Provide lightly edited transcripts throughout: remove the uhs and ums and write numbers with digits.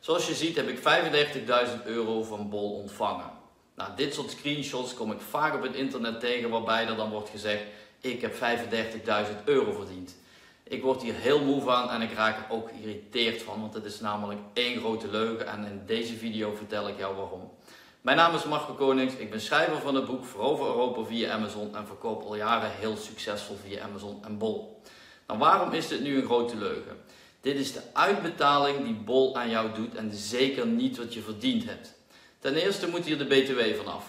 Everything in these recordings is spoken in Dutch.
Zoals je ziet heb ik 35.000 euro van Bol ontvangen. Nou, dit soort screenshots kom ik vaak op het internet tegen waarbij er dan wordt gezegd: ik heb 35.000 euro verdiend. Ik word hier heel moe van en ik raak er ook geïrriteerd van, want het is namelijk één grote leugen en in deze video vertel ik jou waarom. Mijn naam is Marco Konings, ik ben schrijver van het boek Verover Europa via Amazon en verkoop al jaren heel succesvol via Amazon en Bol. Nou, waarom is dit nu een grote leugen? Dit is de uitbetaling die Bol aan jou doet en zeker niet wat je verdiend hebt. Ten eerste moet hier de BTW vanaf,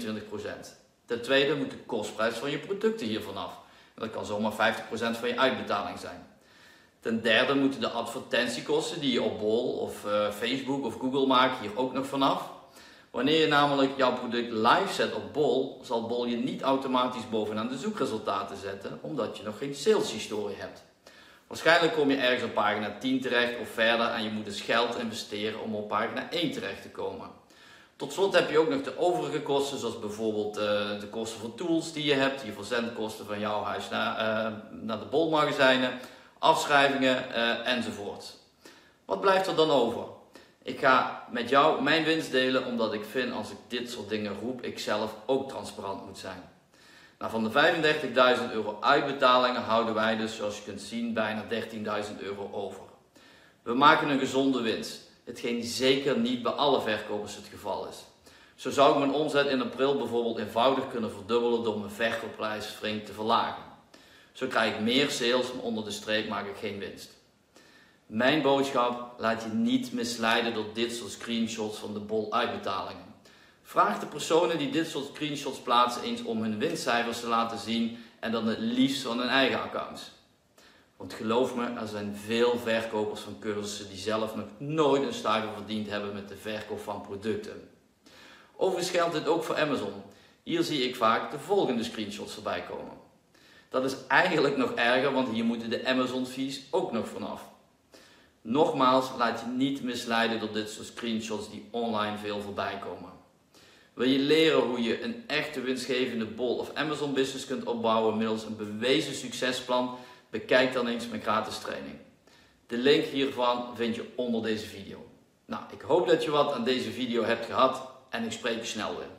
21%. Ten tweede moet de kostprijs van je producten hier vanaf. Dat kan zomaar 50% van je uitbetaling zijn. Ten derde moeten de advertentiekosten die je op Bol of Facebook of Google maakt hier ook nog vanaf. Wanneer je namelijk jouw product live zet op Bol, zal Bol je niet automatisch bovenaan de zoekresultaten zetten, omdat je nog geen saleshistorie hebt. Waarschijnlijk kom je ergens op pagina 10 terecht of verder en je moet dus geld investeren om op pagina 1 terecht te komen. Tot slot heb je ook nog de overige kosten, zoals bijvoorbeeld de kosten voor tools die je hebt, je verzendkosten van jouw huis naar de Bol-magazijnen, afschrijvingen enzovoort. Wat blijft er dan over? Ik ga met jou mijn winst delen, omdat ik vind als ik dit soort dingen roep, ik zelf ook transparant moet zijn. Nou, van de 35.000 euro uitbetalingen houden wij dus, zoals je kunt zien, bijna 13.000 euro over. We maken een gezonde winst. Hetgeen zeker niet bij alle verkopers het geval is. Zo zou ik mijn omzet in april bijvoorbeeld eenvoudig kunnen verdubbelen door mijn verkoopprijs flink te verlagen. Zo krijg ik meer sales, maar onder de streep maak ik geen winst. Mijn boodschap: laat je niet misleiden door dit soort screenshots van de Bol uitbetalingen. Vraag de personen die dit soort screenshots plaatsen eens om hun winstcijfers te laten zien en dan het liefst van hun eigen accounts. Want geloof me, er zijn veel verkopers van cursussen die zelf nog nooit een stuiver verdiend hebben met de verkoop van producten. Overigens geldt dit ook voor Amazon. Hier zie ik vaak de volgende screenshots voorbij komen. Dat is eigenlijk nog erger, want hier moeten de Amazon fees ook nog vanaf. Nogmaals, laat je niet misleiden door dit soort screenshots die online veel voorbij komen. Wil je leren hoe je een echte winstgevende Bol of Amazon business kunt opbouwen middels een bewezen succesplan? Bekijk dan eens mijn gratis training. De link hiervan vind je onder deze video. Nou, ik hoop dat je wat aan deze video hebt gehad en ik spreek je snel weer.